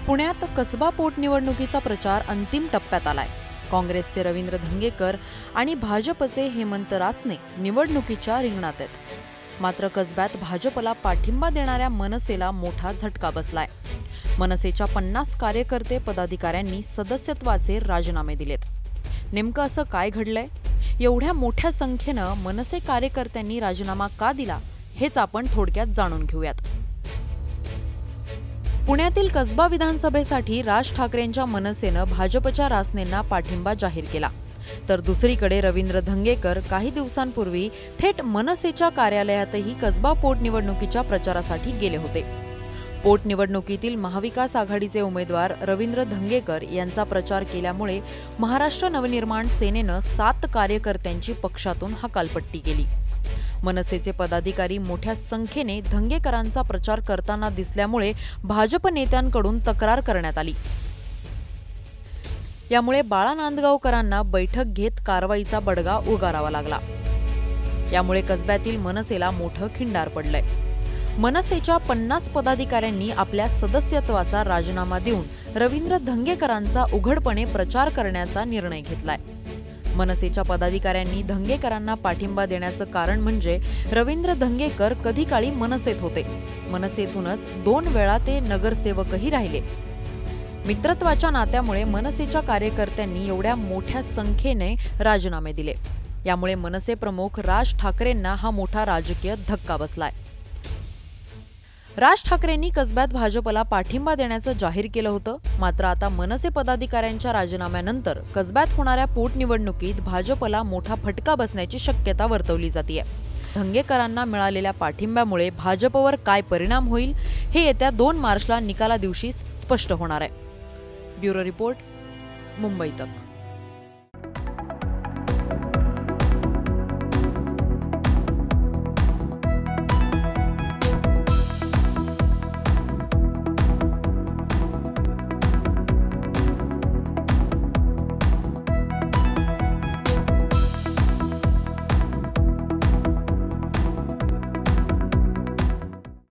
पुण्यात कसबा पोटनिवडणुकीचा प्रचार अंतिम टप्प्यात आलाय। काँग्रेसचे रवींद्र धंगेकर आणि भाजपचे हेमंत रासने निवडणुकीच्या रिंगणात आहेत। मात्र कसब्यात भाजपला पाठिंबा देणाऱ्या मनसेला मोठा झटका बसलाय। मनसेच्या 50 कार्यकर्ते पदाधिकाऱ्यांनी सदस्यत्वाचे राजीनामे दिलेत। नेमकं असं काय घडलंय? एवढ्या मोठ्या संख्येनं मनसे कार्यकर्त्यांनी राजीनामा का दिला हेच आपण थोडक्यात जाणून घेऊयात। पुण्यातील कसबा विधानसभेसाठी राज ठाकरेंच्या मनसेनं भाजपच्या रासनेंना पाठिंबा जाहीर केला, तर दुसरीकडे रवींद्र धंगेकर काही दिवसांपूर्वी थेट मनसेच्या कार्यालयातही कसबा पोटनिवडणुकीच्या प्रचारासाठी गेले होते। पोटनिवडणुकीतील महाविकास आघाडीचे उमेदवार रवींद्र धंगेकर यांचा प्रचार केल्यामुळे महाराष्ट्र नवनिर्माण सेनेनं 7 कार्यकर्त्यांची पक्षातून हकालपट्टी केली। मनसेचे पदाधिकारी मोठ्या संख्येने धंगेकरांचा प्रचार करताना दिसल्यामुळे भाजप नेत्यांकडून तक्रार करण्यात आली। यामुळे बाळा नांदगावकरांना बैठक घेत कारवाईचा बडगा उगारावा लागला। यामुळे कसब्यातील मनसेला मोठं खिंडार पडलंय। मनसेच्या 50 पदाधिकाऱ्यांनी आपल्या सदस्यत्वाचा राजीनामा देऊन रवींद्र धंगेकरांचा उघडपणे प्रचार करण्याचा निर्णय घेतलाय। मनसेच्या पदाधिकाऱ्यांनी धंगेकरांना पाठिंबा देण्याचं कारण म्हणजे रवींद्र धंगेकर कधी काळी मनसेत होते। मनसेतूनच 2 वेळा ते नगरसेवकही राहिले। मित्रत्वाच्या नात्यामुळे मनसेच्या कार्यकर्त्यांनी एवढ्या मोठ्या संख्येने राजीनामे दिले। यामुळे मनसे प्रमुख राज ठाकरेंना हा मोठा राजकीय धक्का बसलाय। राज ठाकरेंनी कसब्यात भाजपला पाठिंबा देण्याचं जाहीर केलं होतं। मात्र आता मनसे पदाधिकाऱ्यांच्या राजीनाम्यानंतर कसब्यात होणाऱ्या पोटनिवडणुकीत भाजपला मोठा फटका बसण्याची शक्यता वर्तवली जाते। धंगेकरांना मिळालेल्या पाठिंब्यामुळे भाजपवर काय परिणाम होईल हे येत्या 2 मार्चला निकाला दिवशीच स्पष्ट होणार आहे। ब्युरो रिपोर्ट, मुंबई तक।